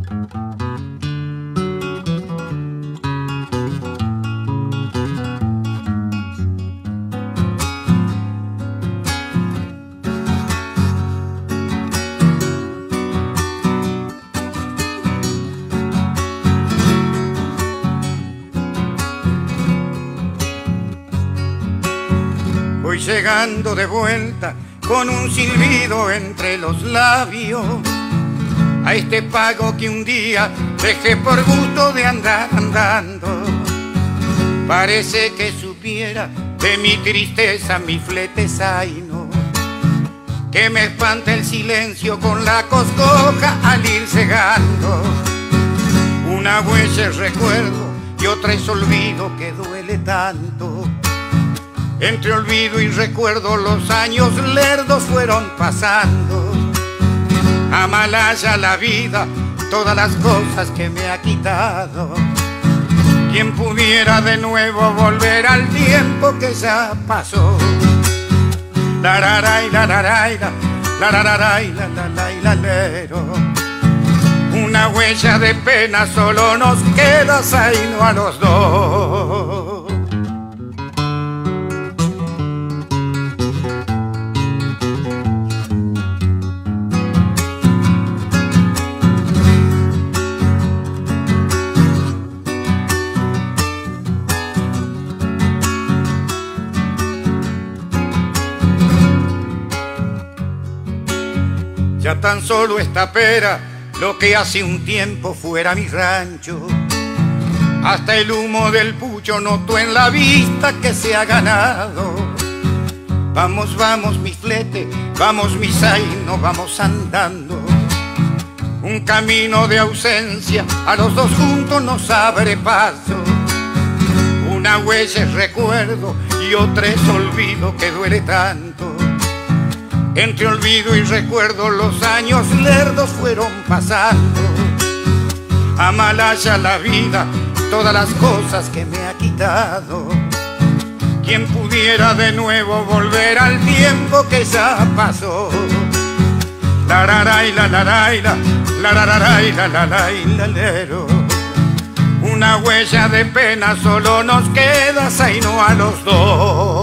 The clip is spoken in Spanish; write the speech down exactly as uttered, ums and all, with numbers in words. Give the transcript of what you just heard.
Voy llegando de vuelta con un silbido entre los labios a este pago que un día dejé por gusto de andar andando. Parece que supiera de mi tristeza, mi flete zaino, que me espanta el silencio con la coscoja al ir cegando. Una huella es recuerdo y otra es olvido que duele tanto. Entre olvido y recuerdo los años lerdos fueron pasando. Amalaya la vida, todas las cosas que me ha quitado. Quien pudiera de nuevo volver al tiempo que ya pasó. La la la la la la la la la la la la. Una huella de pena solo nos queda zaino a los dos. Ya tan solo esta pera, lo que hace un tiempo fuera mi rancho. Hasta el humo del pucho noto en la vista que se ha ganado. Vamos, vamos mi flete, vamos mi zaino, vamos andando. Un camino de ausencia a los dos juntos nos abre paso. Una huella es recuerdo y otra es olvido que duele tanto. Entre olvido y recuerdo los años lerdos fueron pasando. Amalaya la vida, todas las cosas que me ha quitado. Quien pudiera de nuevo volver al tiempo que ya pasó. La la la la la la la la la la la la la. Una huella de pena solo nos queda zaino a los dos.